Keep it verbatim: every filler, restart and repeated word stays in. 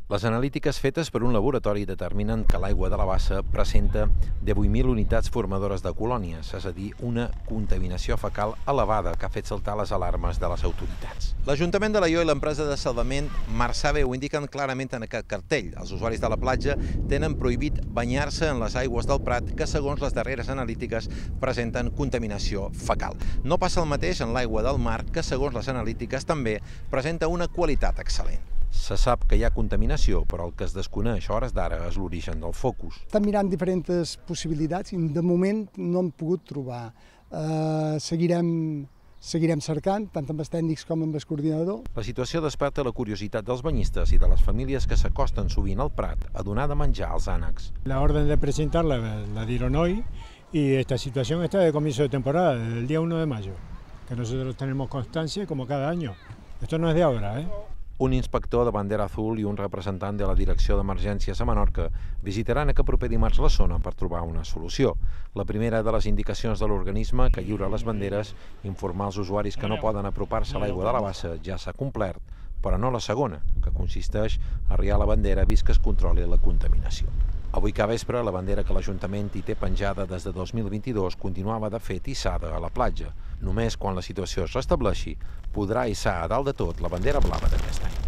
Les analítiques fetes per un laboratori determinen que l'aigua de la bassa presenta divuit mil unitats formadores de colònies, és a dir, una contaminació fecal elevada que ha fet saltar les alarmes de les autoritats. L'Ajuntament de Alaior i l'empresa de salvament Marsave ho indiquen clarament en aquest cartell. Els usuaris de la platja tenen prohibit banyar-se en les aigües del Prat que, segons les darreres analítiques, presenten contaminació fecal. No passa el mateix en l'aigua del mar que, segons les analítiques, també presenta una qualitat excel·lent. Se sap que hi ha contaminació, però el que es desconeix a hores d'ara és l'origen del focus. Estem mirant diferents possibilitats i de moment no hem pogut trobar. Eh, seguirem, seguirem cercant, tant amb els tècnics com amb el coordinador. La situació desperta la curiositat dels banyistes i de les famílies que s'acosten sovint al Prat a donar de menjar als ànecs. La orden de presentar la, la dieron hoy y esta situación está de comienzo de temporada, desde el día uno de mayo, que nosotros tenemos constancia como cada año. Esto no es de ahora, ¿eh? Un inspector de bandera azul i un representant de la Direcció d'Emergències a Menorca visitaran aquest proper dimarts la zona per trobar una solució. La primera de les indicacions de l'organisme que lliura les banderes, informar als usuaris que no poden apropar-se a l'aigua de la bassa, ja s'ha complert, però no la segona, que consisteix a arriar la bandera vist que es controli la contaminació. Avui cada vespre, la bandera que l'Ajuntament hi té penjada des de dos mil vint-i-dos continuava de fet hissada a la platja. Només quan la situació es restableixi podrà hissar a dalt de tot la bandera blava d'aquest any.